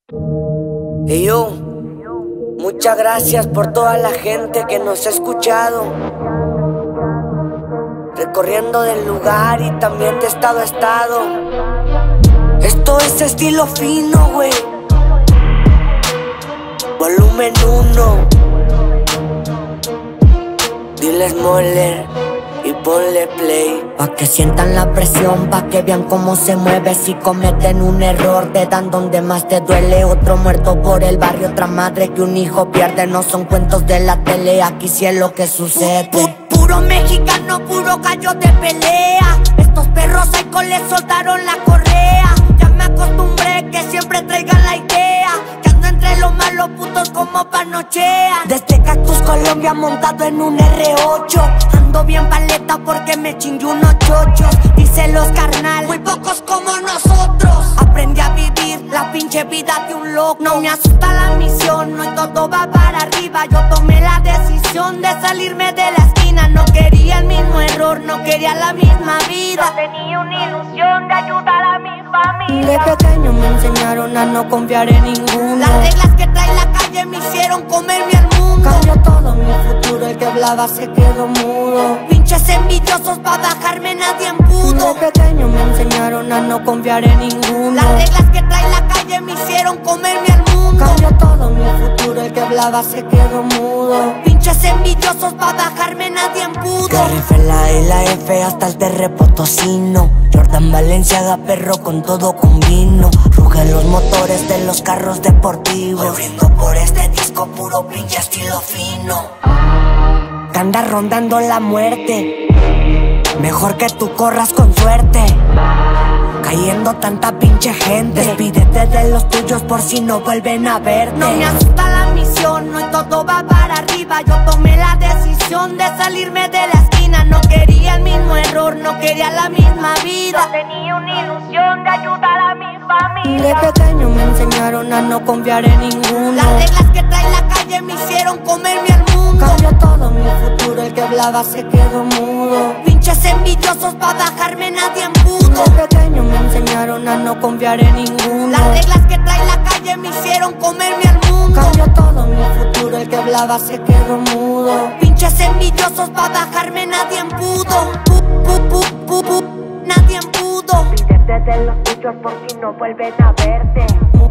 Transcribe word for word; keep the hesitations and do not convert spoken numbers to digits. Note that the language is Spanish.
Y yo, muchas gracias por toda la gente que nos ha escuchado, recorriendo del lugar y también de estado a estado. Esto es estilo fino, güey. Volumen uno. Diles Moller y ponle play. Pa' que sientan la presión, pa' que vean cómo se mueve si cometen un error. Te dan donde más te duele. Otro muerto por el barrio, otra madre que un hijo pierde. No son cuentos de la tele, aquí sí es lo que sucede. Pu Puro mexicano, puro gallo de pelea. Estos perros psycho les soltaron la correa. Ya me acostumbré que siempre traigan la idea, que ando entre los malos putos como panochea. Desde Cactus, Colombia, montado en un erre ocho. Ando bien paleta porque me chingué unos chochos. Dice los carnal, muy pocos como nosotros. Aprendí a vivir la pinche vida de un loco. No me asusta la misión, no, y todo va para arriba. Yo tomé la decisión de salirme de la esquina. No quería el mismo error, no quería la misma vida. Yo tenía una ilusión de ayudar a mi familia. De pequeño me enseñaron a no confiar en ninguno. Las reglas que trae la calle me hicieron comerme al mundo. Cambió todo mi futuro, el que hablaba se quedó mudo. Pinches envidiosos pa' bajarme nadie pudo. De pequeño me enseñaron a no confiar en ninguno. Las reglas que trae la calle me hicieron comerme al mundo. Cambió todo mi futuro, el que hablaba se quedó mudo. Pinches envidiosos pa' bajarme nadie pudo. Garrife la E, la F hasta el Terre Potosino. Jordan Valenciaga, perro con todo con vino. Rugen los motores de los carros deportivos. Hoy brindo por este disco, puro pinche estilo fino. Que anda rondando la muerte, mejor que tú corras con suerte. Cayendo tanta pinche gente, despídete de los tuyos por si no vuelven a verte. No me asusta la misión, no, y todo va para arriba. Yo tomé la decisión de salirme de la esquina. No quería el mismo error, no quería la misma vida. Yo tenía una ilusión de ayudar a mi familia. De pequeño me enseñaron a no confiar en ninguno. Las reglas que trae la calle me hicieron comerme al mundo. Cambió todo mi futuro, el que hablaba se quedó mudo. Pinches envidiosos pa' bajarme nadie pudo. De pequeño me enseñaron a no confiar en ninguno. Las reglas que trae la calle me hicieron comerme al mundo. Cambió todo mi futuro, el que hablaba se quedó mudo. Pinches envidiosos pa' bajarme nadie pudo. Pu, pu, pu, pu, pu, nadie pudo. Despídete de los tuyos por si no vuelven a verte.